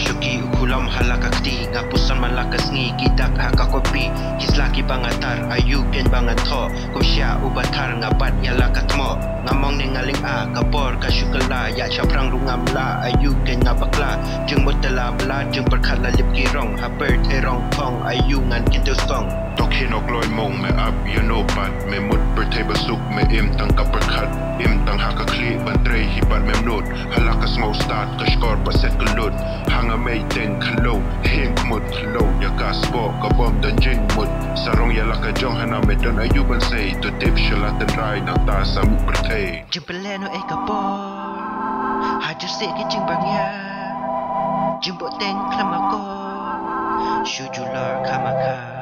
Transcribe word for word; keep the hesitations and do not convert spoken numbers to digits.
syuki ukulam halakakti ngapusan malakas ngi kidak hakakopi kislaki bangatar ayuken bangato kumsya ubatar ngabat yalakatmo ngamong ningaling a kapor kasyukala ya chaprang rungamla ayuken ngabakla jeng mutala bla jeng perkhala lip kirong haper terong kong ayungan kintuskong Tokhinok loy mong me ab yanopat me mut bertay basuk me im tang kaperkat im tang hakakli bantre hipat memnut halakas mau start kashkor paset kelut hanga may ten kalo hing mut kalo yakas bo kabom dan jing mut sarong yalaka jong hana me don ayuban say to tip shalatan rai nang ta sami bertay jempeleno e kapor hajar se ke jeng bangya jembot teng klamakor syujular kamaka